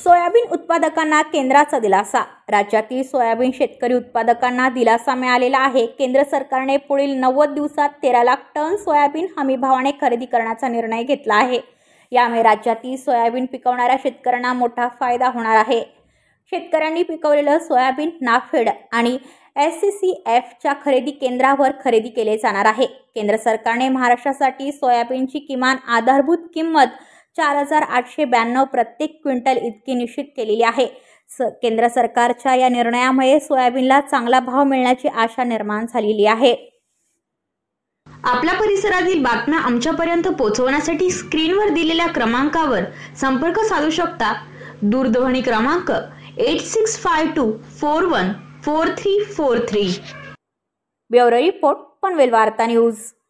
Soybean उत्पादकांना केंद्राचा दिलासा। राज्यातील सोयाबीन शेतकरी उत्पादकांना दिलासा मिळालेला आहे। केंद्र सरकारने पुढील 90 दिवसात 13 लाख टन सोयाबीन हमी भावाने खरेदी करण्याचा निर्णय घेतला आहे। यामुळे राज्यातील सोयाबीन पिकवणाऱ्या शेतकऱ्यांना मोठा फायदा होणार आहे। शेतकऱ्यांनी पिकवलेलं सोयाबीन नाफेड आणि SCCFच्या खरेदी केंद्रावर खरेदी केले जाणार आहे। केंद्र सरकारने महाराष्ट्रासाठी सोयाबीनची किमान आधारभूत किंमत 4,892 प्रत्येक क्विंटल इतकी निश्चित केलेली आहे। केंद्र सरकारच्या या निर्णयामुळे सोयाबीनला चांगला भाव मिळण्याची आशा निर्माण झालेली आहे। आपल्या परिसरातील बातम्या आमच्यापर्यंत पोहोचवण्यासाठी स्क्रीनवर दिलेल्या क्रमांकावर संपर्क साधू शकता। दूरध्वनी क्रमांक 8652414343। ब्युरो रिपोर्ट पनवेल वार्ता न्यूज।